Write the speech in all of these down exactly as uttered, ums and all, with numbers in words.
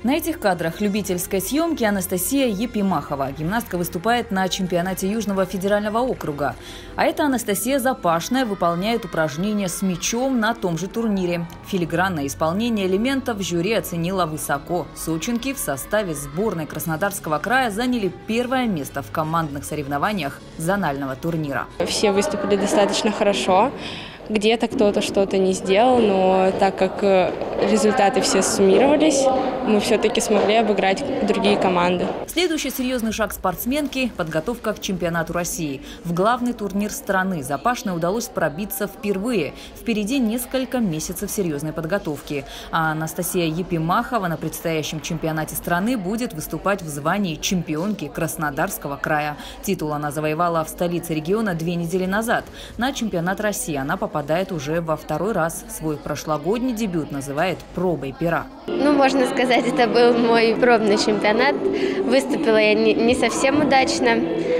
На этих кадрах любительской съемки Анастасия Епимахова. Гимнастка выступает на чемпионате Южного федерального округа. А это Анастасия Запашная выполняет упражнения с мячом на том же турнире. Филигранное исполнение элементов жюри оценило высоко. Сочинки в составе сборной Краснодарского края заняли первое место в командных соревнованиях зонального турнира. Все выступили достаточно хорошо. Где-то кто-то что-то не сделал, но так как результаты все суммировались, мы все-таки смогли обыграть другие команды. Следующий серьезный шаг спортсменки – подготовка к чемпионату России. В главный турнир страны Запашной удалось пробиться впервые. Впереди несколько месяцев серьезной подготовки. А Анастасия Епимахова на предстоящем чемпионате страны будет выступать в звании чемпионки Краснодарского края. Титул она завоевала в столице региона две недели назад. На чемпионат России она попадает уже во второй раз. Свой прошлогодний дебют называет пробой пера. Ну, можно сказать, это был мой пробный чемпионат. Выступила я не, не совсем удачно,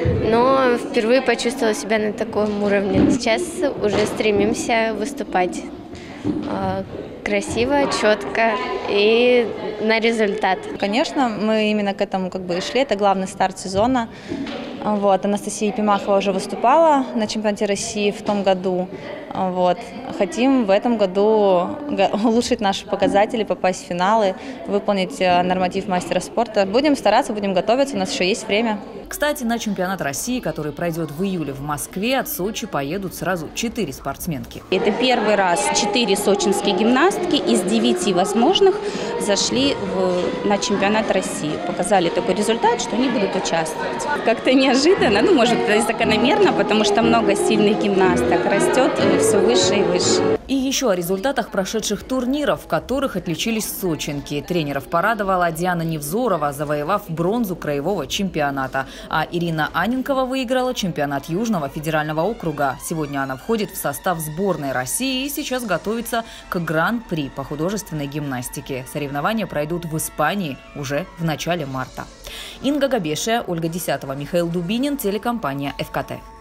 но впервые почувствовала себя на таком уровне. Сейчас уже стремимся выступать э, красиво, четко и на результат. Конечно, мы именно к этому как бы и шли. Это главный старт сезона. Вот. Анастасия Епимахова уже выступала на чемпионате России в том году. Вот. Хотим в этом году улучшить наши показатели, попасть в финалы, выполнить норматив мастера спорта. Будем стараться, будем готовиться, у нас еще есть время. Кстати, на чемпионат России, который пройдет в июле в Москве, от Сочи поедут сразу четыре спортсменки. Это первый раз четыре сочинские гимнастки из девяти возможных зашли в, на чемпионат России. Показали такой результат, что они будут участвовать. Как-то неожиданно, ну, может, это и закономерно, потому что много сильных гимнасток растет все выше и выше. И еще о результатах прошедших турниров, в которых отличились сочинки. Тренеров порадовала Диана Невзорова, завоевав бронзу краевого чемпионата. А Ирина Аненкова выиграла чемпионат Южного федерального округа. Сегодня она входит в состав сборной России и сейчас готовится к гран-при по художественной гимнастике. Соревнования пройдут в Испании уже в начале марта. Инга Габешия, Ольга Десятова, Михаил Дубинин, телекомпания эф ка тэ.